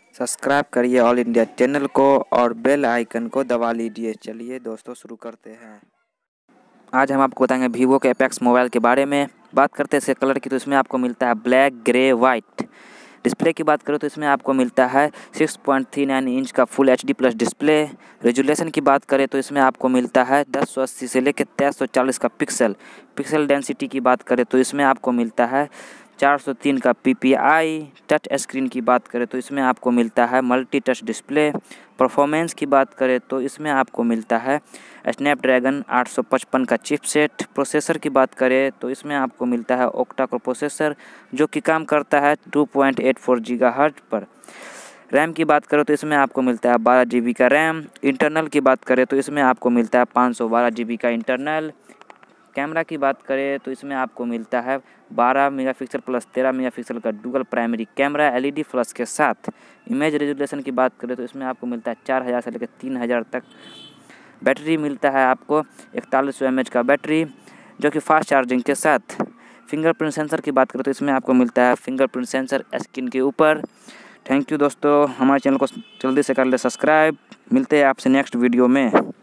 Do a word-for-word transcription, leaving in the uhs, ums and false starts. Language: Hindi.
सब्सक्राइब करिए ऑल इंडिया चैनल को और बेल आइकन को दबा लीजिए। चलिए दोस्तों शुरू करते हैं। आज हम आपको बताएंगे vivo के एपेक्स मोबाइल के बारे में। बात करते हैं इसके कलर की, तो इसमें आपको मिलता है ब्लैक, ग्रे, वाइट। डिस्प्ले की बात करो तो इसमें आपको मिलता है six point three nine inch का full H D plus display. Resolution की बात करें तो इसमें आपको मिलता है दस सौ अस्सी से लेकर तेईस सौ चालीस का पिक्सल। पिक्सल डेंसिटी की बात करें तो इसमें आपको मिलता है चार सौ तीन का P P I. Touch screen की बात करें तो इसमें आपको मिलता है मल्टी टच डिस्प्ले। परफॉर्मेंस की बात करें तो इसमें आपको मिलता है स्नैपड्रैगन आठ सौ पचपन का चिपसेट। प्रोसेसर की बात करें तो इसमें आपको मिलता है ओक्टा कोर प्रोसेसर, जो कि काम करता है two point eight four gigahertz पर। रैम की बात करें तो इसमें आपको मिलता है बारह जी बी का रैम। इंटरनल की बात करें तो इसमें आपको मिलता है पाँच सौ बारह जी बी का इंटरनल। कैमरा की बात करें तो इसमें आपको मिलता है बारह मेगापिक्सल प्लस तेरह मेगापिक्सल का dual primary camera L E D flash के साथ। इमेज रेजोल्यूशन की बात करें तो इसमें आपको मिलता है चार हज़ार से लेकर तीन हज़ार तक। बैटरी मिलता है आपको इकतालीस सौ एम एच का बैटरी, जो कि फास्ट चार्जिंग के साथ। फिंगरप्रिंट सेंसर की बात करें तो इसमें आपको मिलता है फिंगरप्रिंट सेंसर स्क्रीन के ऊपर। थैंक यू दोस्तों, हमारे चैनल को जल्दी से कर ले सब्सक्राइब। मिलते हैं आपसे नेक्स्ट वीडियो में।